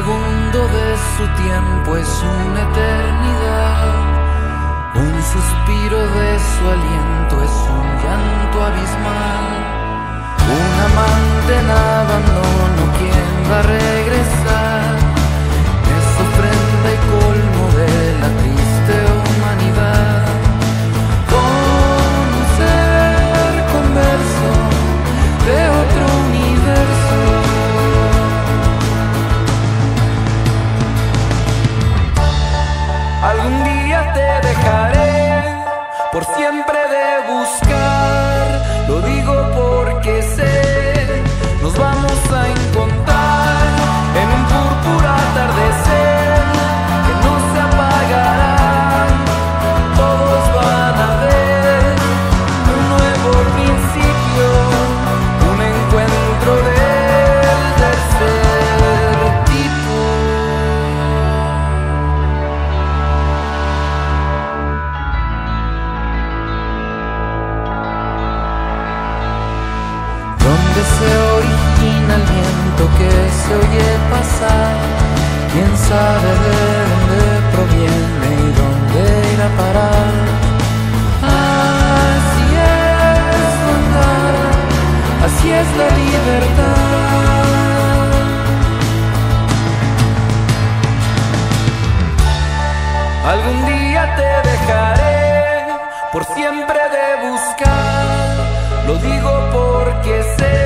segundo de su tiempo es una eternidad. Un suspiro de su aliento es un llanto abismal. Un amante en abandono, ¿quién va a regresar? Es ofrenda y colmo de la triste humanidad. Con un ser converso de otro universo. Algún día te dejaré, por siempre de buscar. Lo digo porque sé, nos vamos a encontrar en un púrpura atardecer que no se apagará. Todos van a ver un nuevo principio, un encuentro del tercer tipo. Donde se origina el viento que se oye pasar, quién sabe de dónde proviene y dónde irá a parar. Así es andar, así es la libertad. Algún día te dejaré, por siempre de buscar. Lo digo porque sé